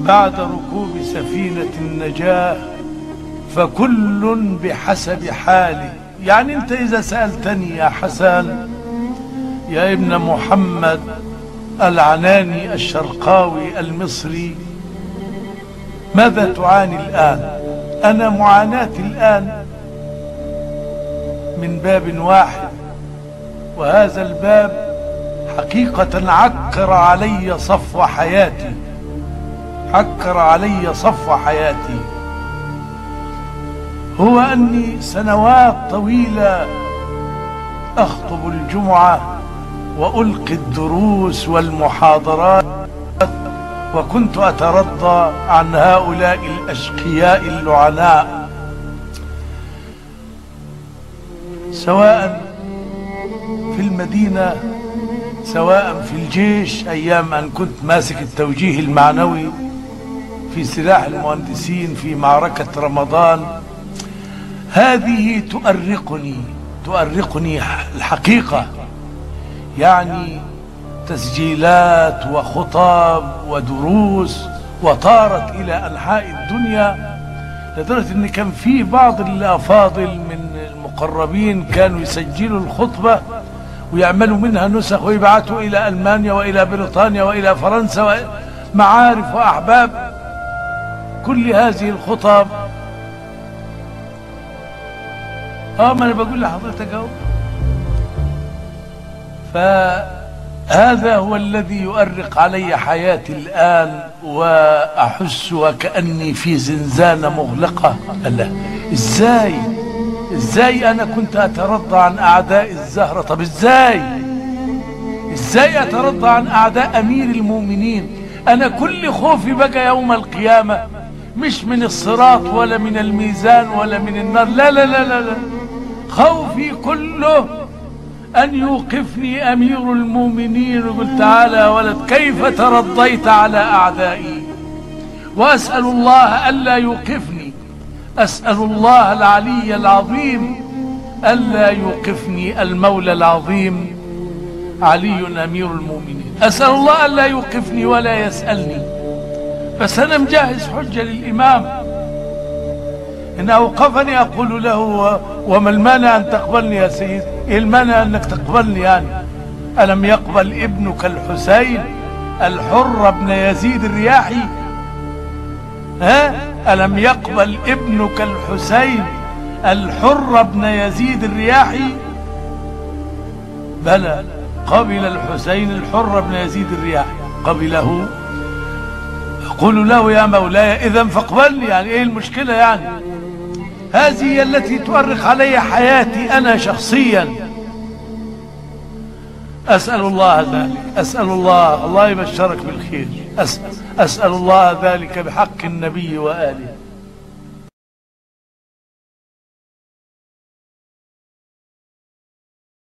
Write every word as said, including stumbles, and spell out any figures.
بعد ركوب سفينة النجاة فكل بحسب حاله. يعني انت اذا سألتني يا حسن يا ابن محمد العناني الشرقاوي المصري ماذا تعاني الآن؟ أنا معاناتي الآن من باب واحد، وهذا الباب حقيقة عكر علي صفو حياتي، عكر علي صفو حياتي، هو أني سنوات طويلة أخطب الجمعة وألقي الدروس والمحاضرات، وكنت أترضى عن هؤلاء الأشقياء اللعناء، سواء في المدينة سواء في الجيش أيام أن كنت ماسك التوجيه المعنوي في سلاح المهندسين في معركة رمضان. هذه تؤرقني تؤرقني الحقيقة، يعني تسجيلات وخطب ودروس، وطارت إلى أنحاء الدنيا لدرجة أن كان في بعض الأفاضل من المقربين كانوا يسجلوا الخطبة ويعملوا منها نسخ ويبعثوا إلى ألمانيا وإلى بريطانيا وإلى فرنسا، معارف وأحباب. كل هذه الخطب اه ما انا بقول لحضرتك اهو. فهذا هو الذي يؤرق علي حياتي الآن، وأحس وكأني في زنزانة مغلقة. الله، ازاي ازاي انا كنت اترضى عن اعداء الزهرة؟ طب ازاي ازاي اترضى عن اعداء امير المؤمنين؟ انا كل خوفي بقى يوم القيامة مش من الصراط ولا من الميزان ولا من النار، لا لا لا لا, لا. خوفي كله أن يوقفني أمير المؤمنين ويقول تعالى يا ولد كيف ترضيت على أعدائي، وأسأل الله ألا يوقفني، أسأل الله العلي العظيم ألا يوقفني المولى العظيم علي أمير المؤمنين، أسأل الله ألا يوقفني ولا يسألني. بس أنا مجهز حجة للإمام إن أوقفني أقول له وما المانع أن تقبلني يا سيد؟ إيه المانع أنك تقبلني يعني؟ ألم يقبل ابنك الحسين الحر بن يزيد الرياحي؟ ها؟ ألم يقبل ابنك الحسين الحر بن يزيد الرياحي؟ بلى، قبل الحسين الحر بن يزيد الرياحي، قبله. أقول له يا مولاي إذا فاقبلني، يعني إيه المشكلة يعني؟ هذه هي التي تؤرق علي حياتي أنا شخصيا. أسأل الله ذلك، أسأل الله الله يبشرك بالخير، أسأل, أسأل الله ذلك بحق النبي وآله.